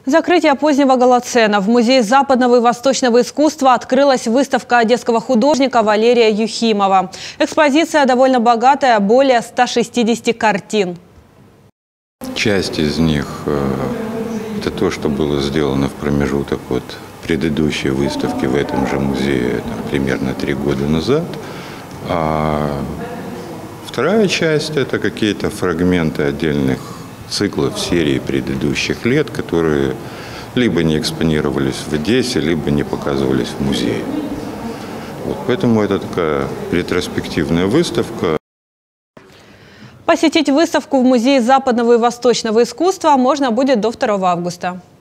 Закрытие позднего Голоцена. В Музее западного и восточного искусства открылась выставка одесского художника Валерия Юхимова. Экспозиция довольно богатая, более 160 картин. Часть из них – это то, что было сделано в промежуток от предыдущей выставки в этом же музее примерно 3 года назад. А вторая часть – это какие-то фрагменты отдельных циклов серии предыдущих лет, которые либо не экспонировались в Одессе, либо не показывались в музее. Поэтому это такая ретроспективная выставка. Посетить выставку в Музее западного и восточного искусства можно будет до 2 августа.